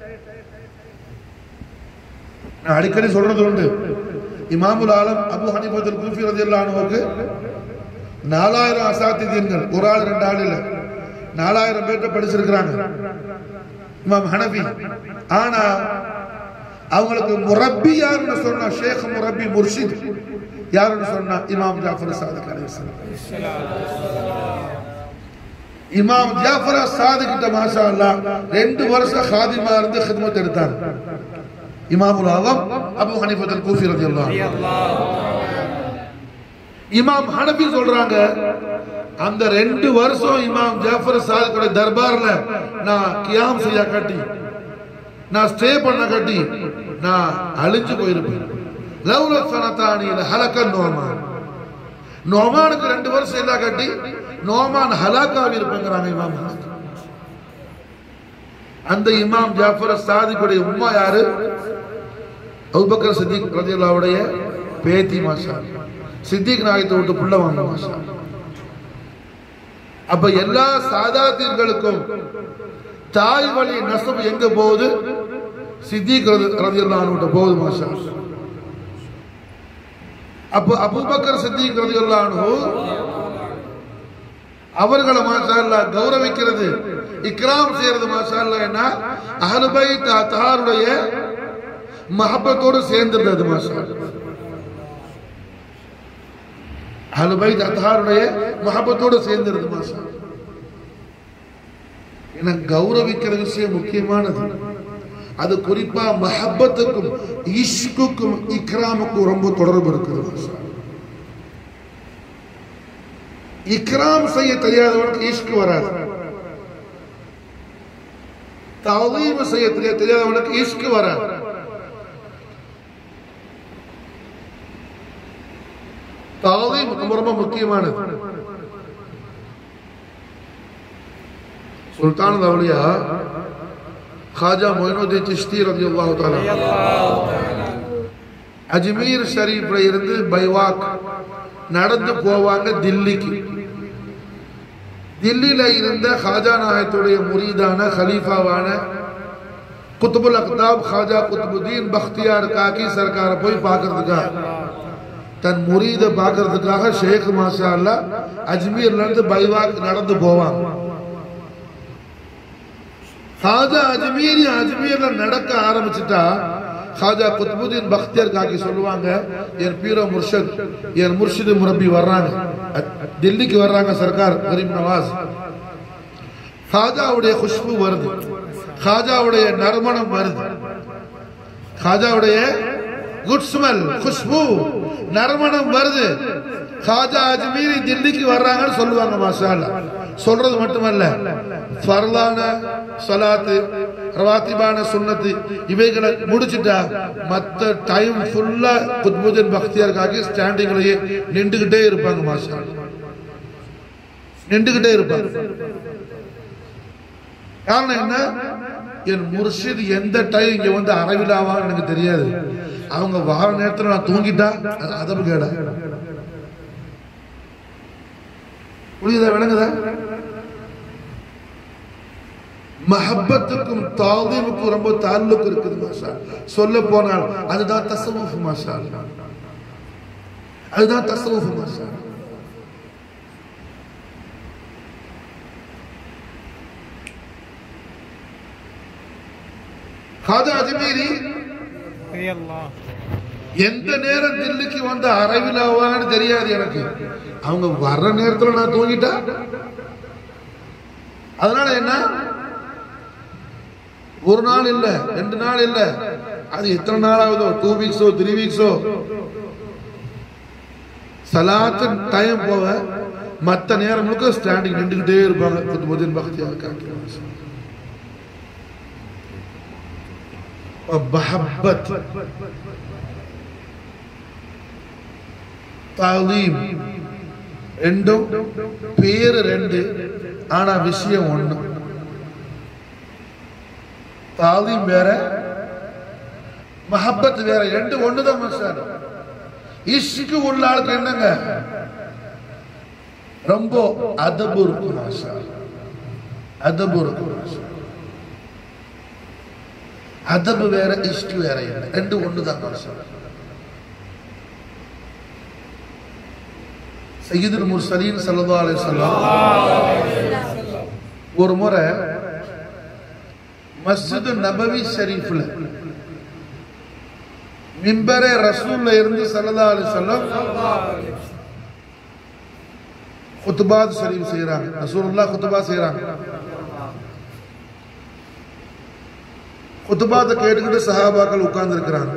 நான் அடிக்கடி சொல்றது உண்டு, இமாமுல் ஆலம் அபு ஹனீஃபத்துல் கூஃபி ரலியல்லாஹு அன்ஹுக்கு 4000 அசாத்திதீன்கள், ஒரு ஆள் 2 ஆள் இல்ல, 4000 பேர்ட்ட படிச்சிருக்காங்க இமாம் ஹனஃபி. ஆனா அவங்களுக்கு முரப்பி யாருன்னு சொன்னா, ஷேக் முரப்பி முர்ஷித் யாருன்னு சொன்னா இமாம் ஜாஃபர் சாதிக் அலைஹிஸ்ஸலாம். இமாம் ஜாஃபர் சாதிக் கிட்ட மாஷா அல்லாஹ் 2 வருஷம் காதிமா இருந்து خدمت எடுத்தாங்க இமாமுல் ஆலம் அபு ஹனீஃபத்துல் கூஃபி ரலியல்லாஹு அன்ஹு. இமாம் ஹனஃபி சொல்றாங்க, அந்த 2 வருஷம் இமாம் ஜாஃபர் சாதிக் தர்பார்ல நான் கியாம் செய்ய காட்டி, நான் ஸ்டே பண்ண காட்டி நான் அழிஞ்சு போயிருப்பேன். லவ்ல ஃபனதானி லஹலக நோமான், நோமானுக்கு 2 வருஷம் இல்ல காட்டி நோமான் ஹலாக்காவி இருப்பேங்கிறாங்க இமாம் ஹனஃபி. அந்த இமாம் ஜாஃபர் சாதிக்குடைய உம்மா யாரு? அபூபக்கர் சித்திக் ரலியல்லாஹு அன்ஹுடைய பேத்தி. மாஷா சித்திக் நாயகத்தை விட்டு புள்ள வாங்க. மாஷா அப்ப எல்லா சாதாத்தியர்களுக்கும் தாய் வழி நசப் எங்க போகுது? சித்திக் ரலியல்லாஹு அன்ஹு போகுது. மாஷா அப்ப அபூபக்கர் சித்திக் ரலியல்லாஹு அன்ஹு அவர்களை மாஷா அல்லாஹ் கௌரவிக்கிறது, இக்ராம் செய்யறது மாஷா அல்லாஹ் என்ன அஹ்லுல் பைத் அத்ஹாருடைய மஹப்பத்தோடு சேர்ந்துருது. மாஷா அல்லாஹ் அஹ்லுல் பைத் அத்ஹாருடைய மஹப்பத்தோடு சேர்ந்துருது. மாஷா அல்லாஹ் என்ன கௌரவிக்கிற விஷயம் முக்கியமானது. அது குறிப்பா மஹப்பத்துக்கும் இஷ்குக்கும் இக்ராமுக்கும் ரொம்ப தொடர்பு இருக்குது. மாஷா அல்லாஹ் இக்ராம் செய்ய தெரியாதவனுக்கு இஷ்க் வராது, தஅலீம் செய்ய தெரியாதவனுக்கு இஷ்க் வராது. தஅலீம் ரொம்ப முக்கியமானது. சுல்தான் அவுலியா खाजा मोइनुद्दीन चिश्ती रज़ियल्लाहु तआला அஜ்மீர் ஷரீஃப்ல இருந்து பைவாக் நடந்து போவாங்க தில்லிக்கு. தில்லியில இருந்த खाजा நாயகத்துடைய முரீதான खलीफाவான குத்புல் அக்தாப் खाजा குத்புதீன் பக்தியார் காக்கி சர்க்கார போய் பார்க்கிறதுக்காக, தன் முரீத பார்க்கிறதுக்காக ஷேக் மாஷா அல்லாஹ் அஜ்மீர்ல இருந்து பைவாக் நடந்து போவாங்க. खाजा அஜ்மீர்ல நடக்க ஆரம்பிச்சிட்டா खाजा குத்புதீன் பக்தியார் காக்கி சொல்லுவாங்க, என் பீரோ முர்ஷித் என் முர்ஷித் முரப்பி வர்றாங்க, தில்லிக்கு வர்றாங்க சர்க்கார் கரீம் நவாஸ். खाजाவுடைய खुशबू வருது, खाजाவுடைய நறுமணம் வருது, खाजाவுடைய குட் ஸ்மெல் खुशबू நறுமணம் வருது. खाजा அஜ்மீரி தில்லிக்கு வர்றாங்கன்னு சொல்லுவாங்க. மாஷா அல்லாஹ் சொல்றது மட்டுமல்ல, ஃபர்லான ஸலாத் ரவாத்திபான சுன்னத் இவைகளை முடிச்சிட்டா மத்த டைம் ஃபுல்லா குத்புதீன் பக்தியார் காக்கி ஸ்டாண்டிங்லயே நின்றுகிட்டே இருப்பாங்க. மாஷா அல்லாஹ் நின்றுகிட்டே இருப்பாங்க. காரணம் என்ன? என் முர்ஷித் எந்த டைம் இங்க வந்து அரவிலாவான்னு எனக்கு தெரியாது, அவங்க வார நேரத்தில் நான் தூங்கிட்டா அதப்பு கேடா. புரியுதா? விளங்குதா? மஹப்பத்துக்கும் தாலீமுக்கும் ரொம்ப தால்லுக் இருக்குது. மாஷா சொல்ல போனால் அதுதான் தஸவுஃப். மாஷா அதுதான் தஸவுஃப். மாஷா खाजा அஜ்மீரி எந்த நேரம் தில்லிக்கு வந்து அரவிலாவான்னு தெரியாது எனக்கு, அவங்க வர்ற நேரத்தில் நான் தூங்கிட்டா. அதனால என்ன, ஒரு நாள் இல்ல 2 நாள் இல்ல, அது எத்தனை நாள் ஆகுதோ 2 வீக்ஸோ 3 வீக்ஸோ சலாத்து டைம் போக மற்ற நேரம் முழுக்க ஸ்டாண்டிங் நின்றுகிட்டே இருப்பாங்க. குத்புதீன் பக்தியார் காக்கி மஹப்பத் தாலீம் ரெண்டும் பேரு ரெண்டு ஆனா விஷயம் ஒண்ணு. தாலீம் வேற மஹப்பத் வேற, ரெண்டு ஒண்ணுதான் மசாலா. இஷ்கு உள்ள ஆளுக்கு என்னங்க ரொம்ப அதபு இருக்கும் மசாலா, அதபு இருக்கும் மசாலா. அதபு வேற இஷ்கு வேற இல்லை, ரெண்டு ஒண்ணுதான் மசாலா. சய்யிதுல் முர்சலீன் ஸல்லல்லாஹு அலைஹி வஸல்லம் ஒரு முறை மஸ்ஜித் நபவி ஷரீஃப்ல மிம்பரே ரசூல்ல இருந்து ஸல்லல்லாஹு அலைஹி வஸல்லம் குத்பாத் ஷரீஃப் செய்றாங்க. ரசூலுல்லாஹ் குத்பா செய்றாங்க. குத்பாத்தை கேட்டுக்கிட்டு சஹாபாக்கள் உட்கார்ந்து இருக்கிறாங்க.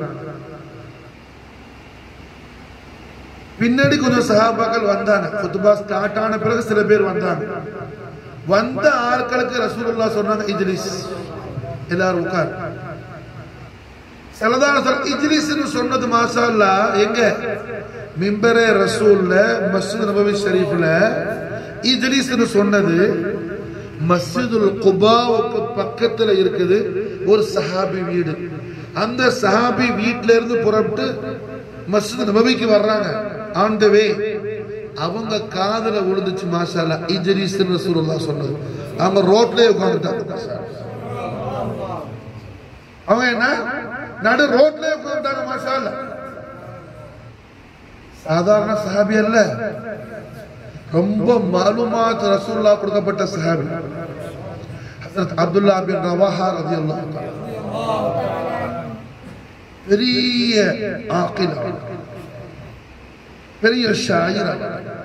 பின்னாடி கொஞ்சம் சஹாபாக்கள் வந்தாங்க. குத்பா ஸ்டார்ட் ஆன பிறகு சில பேர் வந்தாங்க. வந்த ஆட்களுக்கு ரசூலுல்லாஹ் சொன்னாங்க இஜ்லிஸ், எல்லாரும் உட்கார். இஜ்லிஸ்னு சொன்னது மாஷா அல்லாஹ் எங்க மிம்பரே ரசூல்ல மஸ்ஜித் நபவி ஷரீஃப்ல இஜ்லிஸ்னு சொன்னது மஸ்ஜிதுல் குபாவுக்கு பக்கத்துல இருக்குது ஒரு சஹாபி வீடு. அந்த சஹாபி வீட்ல இருந்து புறப்பட்டு மஸ்ஜித் நபவிக்கு வர்றாங்க. ஆன் தி வே அவங்க காதுல விழுந்துச்சு மாஷா அல்லாஹ் இஜ்லிஸ்னு ரசூலுல்லாஹ் சொன்னது. அவங்க ரோட்லயே உட்கார்ந்துட்டாங்க. அவங்க என்ன நடு ரோட்லயே உட்கார்ந்துட்டாங்க மாஷா அல்லாஹ். சாதாரண சஹாபி அல்ல, ரொம்ப மாலுமாத் ரசூலுல்லாஹ் கொடுக்கப்பட்ட சஹாபி ஹஜ்ரத் அப்துல்லா பின் ரவாஹா ரலியல்லாஹு தஆலா. பெரிய ஆகில், பெரிய ஷாயிர்.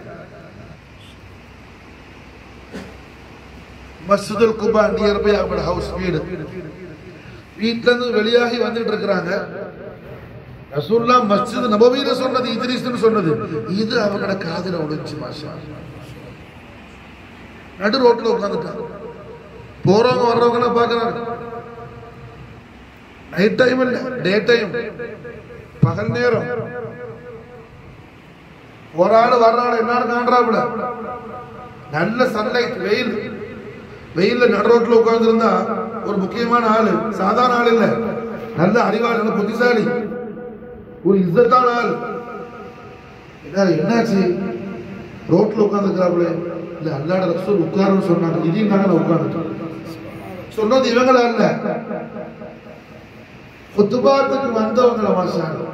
மஸ்ஜிதுல் குபா நியர் பை அவரோட ஹவுஸ் வீடு. வீட்ல இருந்து வெளியாகி வந்துட்டு இருக்கிறாங்க. ரசூலுல்லாஹ் மஸ்ஜித் நபவியில சொன்னது இஜ்லிஸ்னு சொன்னது, இது அவங்களோட காதுல விழுந்துச்சு மாஷா அல்லாஹ். நடு ரோட்ல உட்கார்ந்துட்டாங்க. போறவங்க வர்றவங்க பாக்குறாங்க. நைட் டைம் இல்ல, டே டைம், பகல் நேரம். ஒரு ஆள் வர்றாள் எல்லாரும் காண்றாப்புல. நல்ல சன்லைட், வெயில். வெயில்ல நடு ரோட்ல உட்கார்ந்து இருந்தா ஒரு முக்கியமான ஆளு, சாதாரண ஆள் இல்ல, நல்ல அறிவாளி, நல்ல புத்திசாலி, ஒரு இஸ்ஸத்தான ஆள். என்னாச்சு ரோட்ல உட்கார்ந்து இருக்கிறாப்புல? இல்ல அல்லாஹ்வுடைய ரசூல் உட்காருன்னு சொன்னாங்க, இதையும் நாங்க உட்கார்ந்துட்டோம். சொன்னது இவங்கள அல்ல, குத்பாத்துக்கு வந்தவங்கள மாஷா அல்லாஹ்.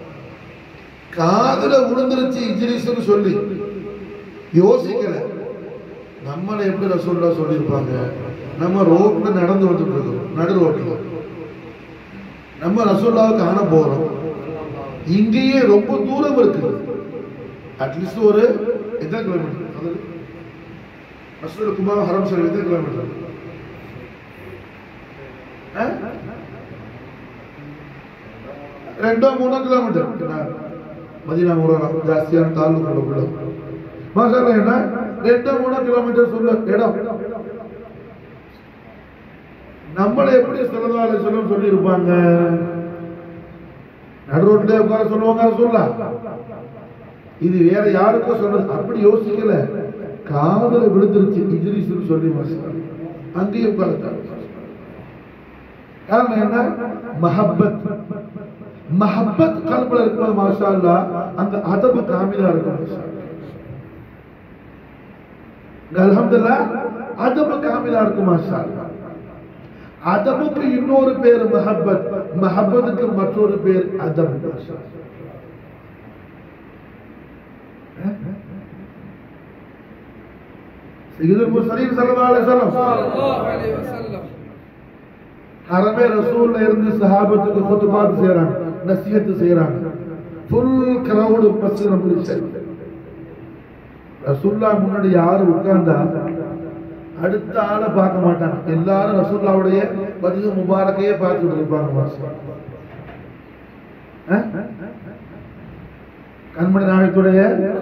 காதுல விழுந்துருச்சு இஜ்லிஸ்னு சொல்லி யோசிக்கல. நம்மள எப்படி ரசூலுல்லாஹ் சொல்லியிருப்பாங்க? நம்ம ரோட்ல நடந்து வந்துட்டு இருக்கோம், நடு ரோட்ல நம்ம ரசூலுல்லாஹ் காண போறோம். இங்கேயே ரொம்ப தூரம் இருக்கு, அட்லீஸ்ட் ஒரு எத்தனை கிலோமீட்டர்? மஸ்ஜிதுல் குபா ஹரம் ஷரீஃப் எத்தனை கிலோமீட்டர்? 2-3 கிலோமீட்டர். மதீனா முனவரா ஜாஸ்தியான தாலுக்குள்ள மாஷா அல்லாஹ். என்ன 2-3 கிலோமீட்டர் சொல்ல இடம். நம்மள எப்படி ஸல்லல்லாஹு அலைஹி வஸல்லம் சொல்லி இருப்பாங்க? நடு ரோட்ல உட்கார சொல்லுவாங்க சொல்லலாம். இது வேற யாருக்கும் சொன்னது, அப்படி யோசிக்கல. காதுல விழுந்துருச்சு இஜ்லிஸ்னு சொல்லி மாஷா அல்லாஹ். அங்கேயே உட்கார்ந்துட்டாங்க. காரணம் என்ன? மஹப்பத். மஹப்பத் கல்புல இருக்கும்போது மாஷா அல்லாஹ் அந்த அதபு காமிலா இருக்கும் மாஷா அல்லாஹ். அல்ஹம்துலில்லாஹ் அதபு காமிலா இருக்கும் மாஷா அல்லாஹ். அதபுக்கு இன்னொரு பேர் மஹப்பத், மஹப்பத்துக்கு மற்றொரு பேர் அதப் மாஷா அல்லாஹ். சய்யிதுல் முர்சலீன் ஸல்லல்லாஹு அலைஹி வஸல்லம் ஹரமே ரசூல்ல இருந்து சஹாபத்துக்கு குத்பாத் செய்றாங்க, நசிஹத் செய்றாங்க. ஃபுல் கிரவுட் மஸ்ஜித் நபவி ஷரீஃப். ரசூலுல்லாஹ் முன்னாடி யாரு உட்கார்ந்தா அடுத்த ஆளை பார்க்க மாட்டாங்க. எல்லாரும் ரசூலுல்லாஹ்வுடைய வஜ்ஹு முபாரக்கையே பார்த்துட்டு இருப்பாங்க மாஷா அல்லாஹ். கண்மணி நாயகத்துடைய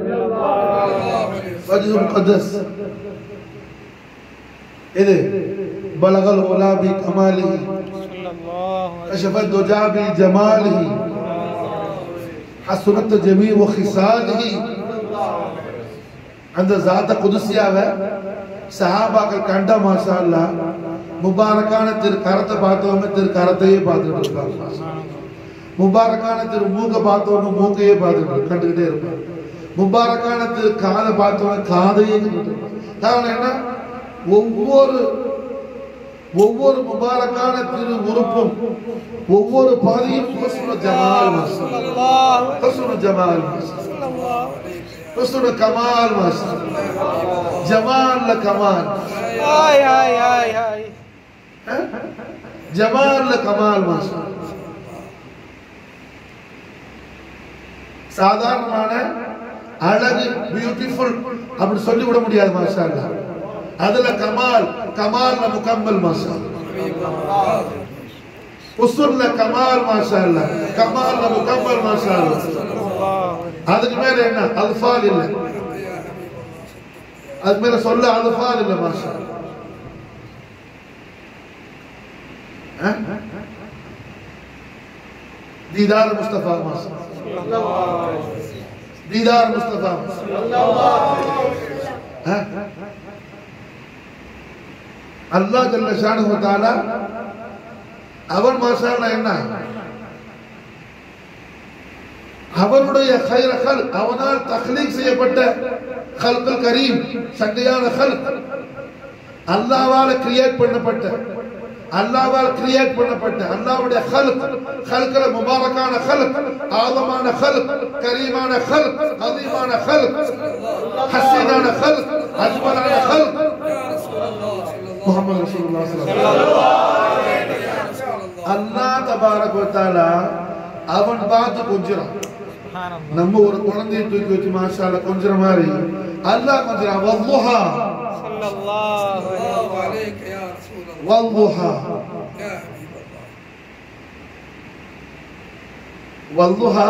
வஜ்ஹு முகத்தஸ் இது பலகல் உலா பி கமாலி कशफ़ दुजा बिजमालिही हसनत जमीअ खिसालिही அந்த ஸாத குதுசியாவை சஹாபாக்கள் கண்ட மாஷா அல்லாஹ் முபாரக்கான திரு கரத்தை பார்த்தவங்க திரு கரத்தையே பார்த்துட்டு இருப்பாங்க. முபாரக்கான திரு மூக்க பார்த்தவங்க மூக்கையே பார்த்துட்டு கண்டுகிட்டே இருப்பாங்க. முபாரக்கான திரு காதை பார்த்தவங்க காதையே காரணம் என்ன? ஒவ்வொரு முபாரக்கான திரு உறுப்பும் ஒவ்வொரு பாதையும் ஹுஸ்னு ஜமால் ஹுஸ்னு ஜமால் ஹுஸ்னு கமால் ஜமால் கமால் ஜமால் கமால் சாதாரணமான அழகு பியூட்டிஃபுல் அப்படி சொல்லி விட முடியாது மாஷா அல்லாஹ். அதுல கமால் கமால்ல முகம்மல் மாஷா அல்லாஹ். உஸ்ஸுல்ல கமால் மாஷா அல்லாஹ். கமால்ல முகம்மல் மாஷா அல்லாஹ். அதுக்கு மேல என்ன? அல்ஃபால் இல்ல. அதுக்கு மேல சொல்ல அல்ஃபால் இல்ல மாஷா அல்லாஹ். दीदार मुस्तफा दीदार मुस्तफा अल्लाह जल्ल शानहु तआला அவன் மாஷா அல்லாஹ் என்ன அவனுடைய خير خلق அவனால் தக்லீக் செய்யப்பட்ட خلق கரீம் சங்கையான خلق அல்லாஹ்வால கிரியேட் பண்ணப்பட்ட அல்லாஹ்வால் கிரியேட் பண்ணப்பட்ட அல்லாஹ்வுடைய خلقல முபாரக்கான ஆதமான கரீமான அதீமான ஹஸீனான அஜ்மலான முஹம்மது ரசூலுல்லாஹ் ஸல்லல்லாஹு அலைஹி வஸல்லம். அல்லாஹ் தபாரக வ தஆலா அவன் பார்த்து கொஞ்சறான். நம்ம ஒரு குழந்தையை தூக்கி வச்சு மாஷா அல்லாஹ் கொஞ்சற மாதிரி அல்லாஹ் கொஞ்சறான். வல்லுஹா ஸல்லல்லாஹு அலைஹி யா ரசூலல்லாஹ் والضحى والضحى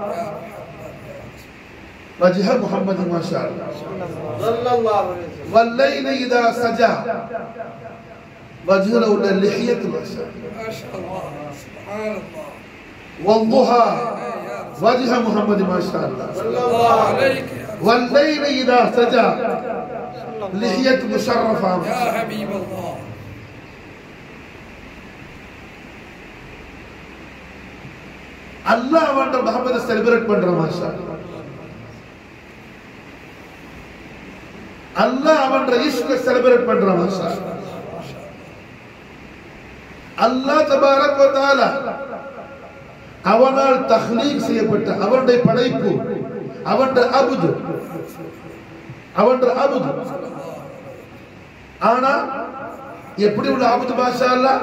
وجه محمد ما شاء الله صلى الله عليه وسلم والليل إذا سجى وجه له اللحية ما شاء الله سبحان الله والضحى وجه محمد ما شاء الله صلى الله عليه والليل إذا سجى لحية مشرفة يا حبيب الله. அல்லாஹ் அவன்ட முஹம்மதை செலிப்ரேட் பண்றான் மாஷா அல்லாஹ் அவன்ட இஷ்க செலிப்ரேட் பண்றான் மாஷா அல்லாஹ் தபாரக வ தஆலா அவனால் தக்லீக் செய்யப்பட்ட அவனுடைய படைப்பு அவனுடைய அபுது ஆனா எப்படி உள்ள அபுது மாஷா அல்லாஹ்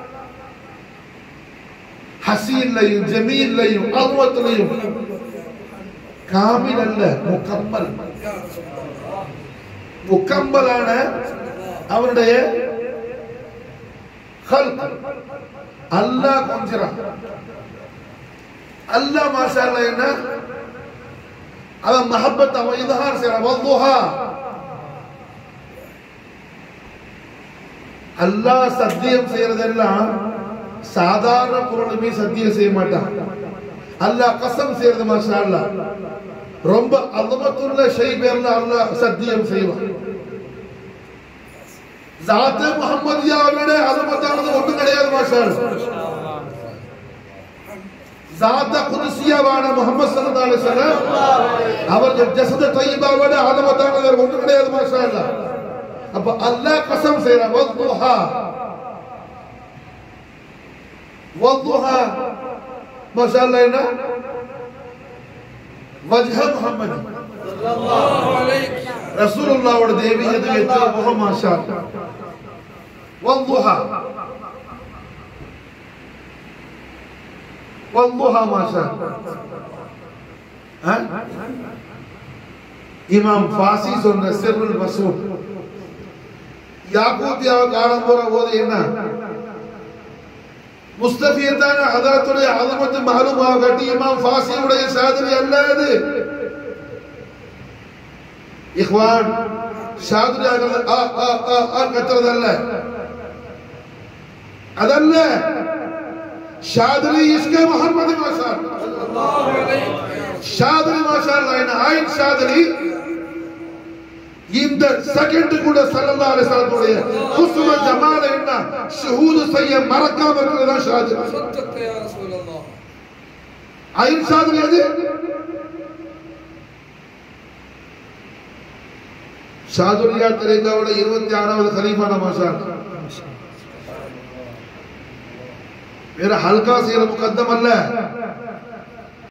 ஹசீன்லையும் ஜமீல்லையும் அல்வத்லையும் காமில் அல்ல முக்கம்மலான அவருடைய அல்லாஹ் கொஞ்சறான். அல்லாஹ் மாஷா அல்லாஹ் என்ன அவன் மஹப்பத் அவன் இத்ஹார் செய்றான். வல்துஹா அல்லாஹ் சத்தியம் செய்யறதெல்லாம் சாதாரண பொருளுமே சத்தியம் செய்ய மாட்டான். அல்லாஹ் கஸம் செய்யறது மாஷா அல்லாஹ் ரொம்ப அல்மத்துள்ள ஷை பேர்ல அல்லாஹ் சத்தியம் செய்வான். ذات முஹம்மதியாவுடைய அல்மத்தானது ஒண்ணும் கிடையாது மாஷா அல்லாஹ். ذات குத்ஸியாவான முஹம்மது ஸல்லல்லாஹு அலைஹி வஸல்லம் அவர்கள் ஜஸத் தய்யிபாவோட அல்மத்தானது ஒண்ணும் கிடையாது மாஷா அல்லாஹ். அப்ப அல்லாஹ் கஸம் செய்றான். வல்துஹா والضحى ما شاء الله هنا وجه محمد صلى الله عليه رسول الله और देवी है तो ये तो बहुत माशाअल्लाह والضحى माशाअल्लाह हाँ इमाम फासी சொன்ன சிர்ருல் மசூத் யாகூத்தியா காலம் போற போது என்ன முஸ்தஃபியத்தான ஹதரத்துடைய அஸமத் மஹலூம் ஆகட்டி இமாம் ஃபாஸியுடைய சாதனை அல்ல அது. இஹ்வான் சாதனை கத்துறது அல்ல அதல்ல. ஷாதுலி இஸ்கே முஹம்மது மாஷாஅல்லாஹ் ஷாதுலி மாஷாஅல்லாஹ் என்ன ஆயின் ஷாதுலி இந்த செகண்ட் கூட ஸல்லல்லாஹு அலைஹி வஸல்லம் ஹுஸ்ன ஜமால என்ன ஷஹூது செய்ய மறக்காம இருக்கிறதா ஷாதுலி சத்தத்தை யா ரசூலல்லாஹ் ஆயின் ஷாதுலி அது ஷாதுலியா தரீகாவோட 26வது खलीफा மாஷாஅல்லாஹ் मेरा हल्का से मुकद्दम अल्लाह